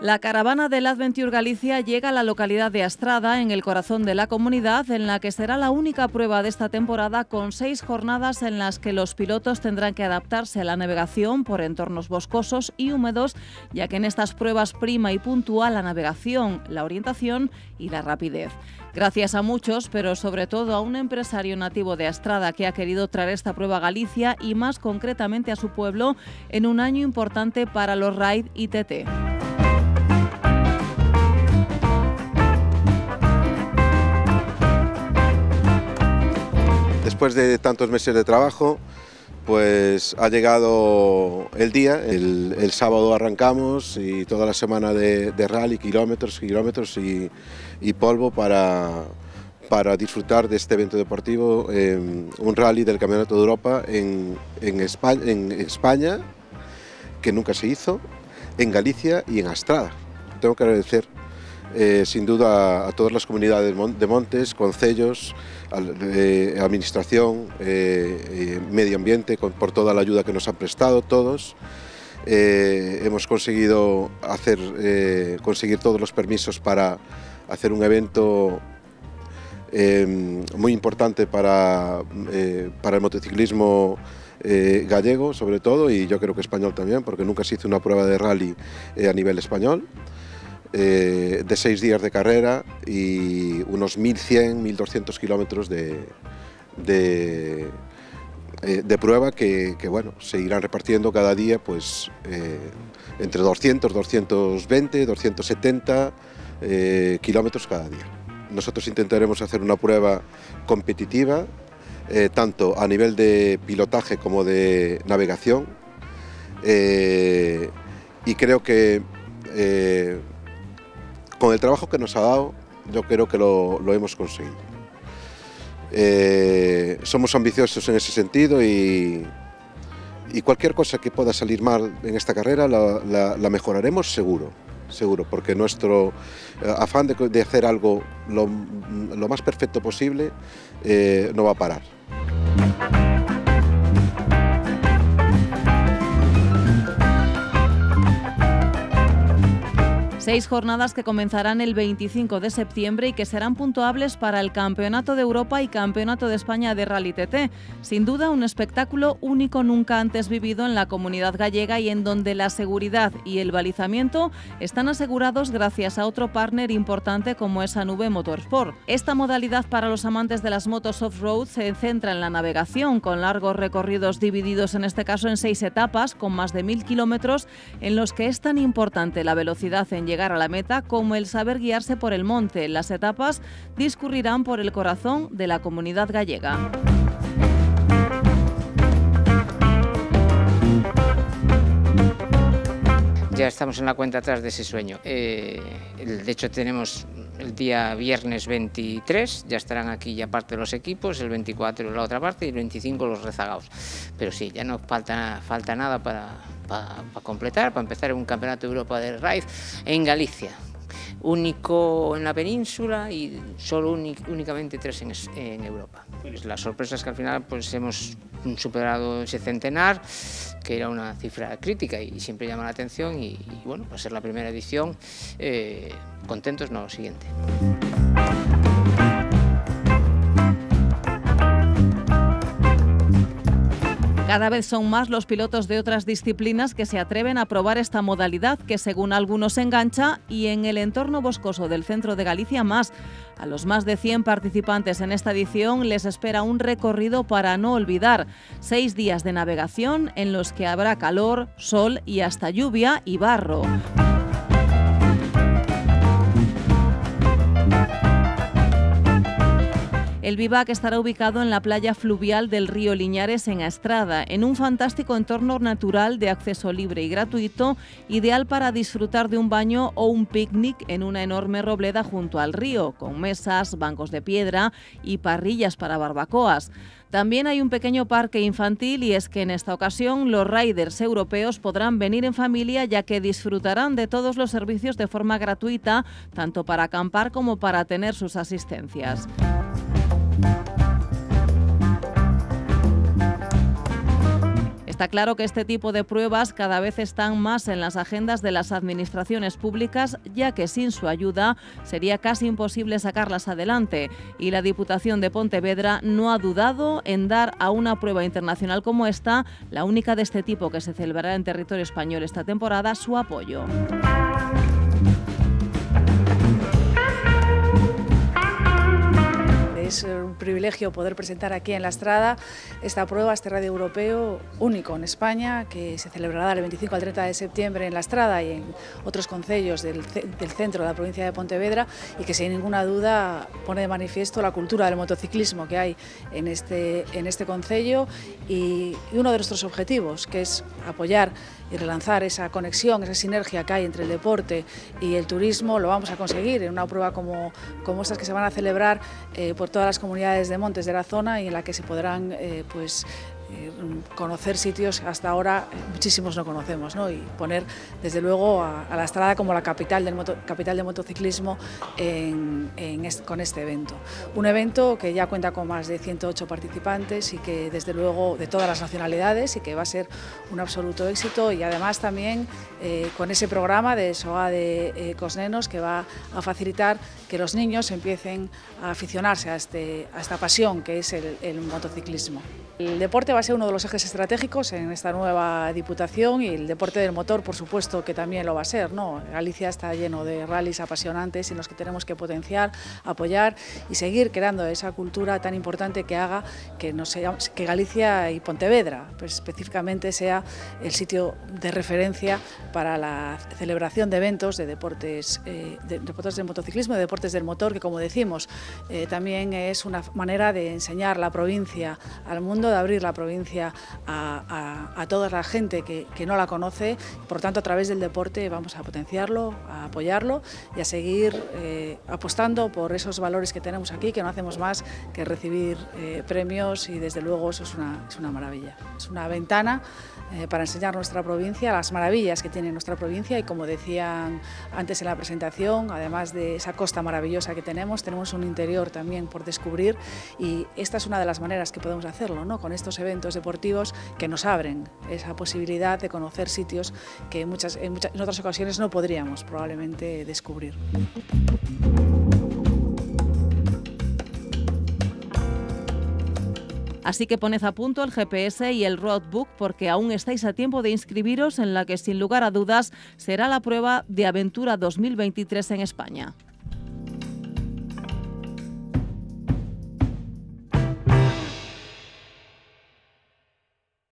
La caravana del Adventure Galicia llega a la localidad de Astrada, en el corazón de la comunidad, en la que será la única prueba de esta temporada, con 6 jornadas en las que los pilotos tendrán que adaptarse a la navegación por entornos boscosos y húmedos, ya que en estas pruebas prima y puntúa la navegación, la orientación y la rapidez. Gracias a muchos, pero sobre todo a un empresario nativo de Astrada que ha querido traer esta prueba a Galicia y más concretamente a su pueblo en un año importante para los Ride ITT. Después de tantos meses de trabajo, pues ha llegado el día. El sábado arrancamos y toda la semana de rally, kilómetros y polvo para disfrutar de este evento deportivo, un rally del Campeonato de Europa en España, que nunca se hizo, en Galicia y en Astrada. Tengo que agradecer sin duda a todas las comunidades de montes, concellos, administración, medio ambiente, por toda la ayuda que nos han prestado todos. Hemos conseguido conseguir todos los permisos para hacer un evento muy importante para el motociclismo gallego, sobre todo, y yo creo que español también, porque nunca se hizo una prueba de rally a nivel español. De 6 días de carrera y unos 1.100, 1.200 kilómetros de prueba que bueno, se irán repartiendo cada día, pues entre 200, 220, 270 kilómetros cada día. Nosotros intentaremos hacer una prueba competitiva, tanto a nivel de pilotaje como de navegación, y creo que con el trabajo que nos ha dado, yo creo que lo hemos conseguido. Somos ambiciosos en ese sentido y cualquier cosa que pueda salir mal en esta carrera la mejoraremos seguro, porque nuestro afán de hacer algo lo más perfecto posible no va a parar. 6 jornadas que comenzarán el 25 de septiembre y que serán puntuables para el Campeonato de Europa y Campeonato de España de Rally TT. Sin duda, un espectáculo único nunca antes vivido en la comunidad gallega y en donde la seguridad y el balizamiento están asegurados gracias a otro partner importante como es Anube Motorsport. Esta modalidad para los amantes de las motos off-road se centra en la navegación, con largos recorridos divididos en este caso en 6 etapas, con más de 1.000 kilómetros, en los que es tan importante la velocidad en llegar a la meta como el saber guiarse por el monte. Las etapas discurrirán por el corazón de la comunidad gallega. Ya estamos en la cuenta atrás de ese sueño. De hecho, tenemos el día viernes 23, ya estarán aquí ya parte de los equipos, el 24 la otra parte y el 25 los rezagados. Pero sí, ya no falta nada para completar, para empezar un campeonato de Europa de Ride en Galicia. Único en la península y solo únicamente 3 en Europa. Pues la sorpresa es que al final pues hemos superado ese centenar, que era una cifra crítica y siempre llama la atención y bueno, pues ser la primera edición, contentos, no, lo siguiente. Cada vez son más los pilotos de otras disciplinas que se atreven a probar esta modalidad, que según algunos engancha, y en el entorno boscoso del centro de Galicia más. A los más de 100 participantes en esta edición les espera un recorrido para no olvidar. 6 días de navegación en los que habrá calor, sol y hasta lluvia y barro. El Vivac estará ubicado en la playa fluvial del río Liñares en Astrada, en un fantástico entorno natural de acceso libre y gratuito, ideal para disfrutar de un baño o un picnic en una enorme robleda junto al río, con mesas, bancos de piedra y parrillas para barbacoas. También hay un pequeño parque infantil y es que en esta ocasión los riders europeos podrán venir en familia, ya que disfrutarán de todos los servicios de forma gratuita, tanto para acampar como para tener sus asistencias. Está claro que este tipo de pruebas cada vez están más en las agendas de las administraciones públicas, ya que sin su ayuda sería casi imposible sacarlas adelante. Y la Diputación de Pontevedra no ha dudado en dar a una prueba internacional como esta, la única de este tipo que se celebrará en territorio español esta temporada, su apoyo. Es un privilegio poder presentar aquí en La Estrada esta prueba, este radio europeo único en España, que se celebrará del 25 al 30 de septiembre en La Estrada y en otros concellos del centro de la provincia de Pontevedra, y que sin ninguna duda pone de manifiesto la cultura del motociclismo que hay en este concello, y uno de nuestros objetivos, que es apoyar y relanzar esa conexión, esa sinergia que hay entre el deporte y el turismo. Lo vamos a conseguir en una prueba como estas que se van a celebrar por todas las comunidades de montes de la zona, y en la que se podrán conocer sitios que hasta ahora muchísimos no conocemos, ¿no? Y poner desde luego a La Estrada como la capital del motociclismo con este evento. Un evento que ya cuenta con más de 108 participantes y que desde luego de todas las nacionalidades, y que va a ser un absoluto éxito, y además también con ese programa de SOA de Cosnenos, que va a facilitar que los niños empiecen a aficionarse a esta pasión que es el motociclismo. El deporte va a ser uno de los ejes estratégicos en esta nueva Diputación, y el deporte del motor, por supuesto, que también lo va a ser, ¿no? Galicia está lleno de rallies apasionantes en los que tenemos que potenciar, apoyar y seguir creando esa cultura tan importante que haga que Galicia y Pontevedra, pues, específicamente, sea el sitio de referencia para la celebración de eventos de deportes del motociclismo, de deportes del motor, que, como decimos, también es una manera de enseñar la provincia al mundo, de abrir la provincia a toda la gente que no la conoce. Por tanto, a través del deporte vamos a potenciarlo, a apoyarlo y a seguir apostando por esos valores que tenemos aquí, que no hacemos más que recibir premios, y desde luego eso es una maravilla. Es una ventana para enseñar nuestra provincia, las maravillas que tiene nuestra provincia, y como decían antes en la presentación, además de esa costa maravillosa que tenemos un interior también por descubrir, y esta es una de las maneras que podemos hacerlo, ¿no? Con estos eventos deportivos que nos abren esa posibilidad de conocer sitios que en otras ocasiones no podríamos probablemente descubrir. Así que poned a punto el GPS y el roadbook, porque aún estáis a tiempo de inscribiros en la que sin lugar a dudas será la prueba de Aventura 2023 en España.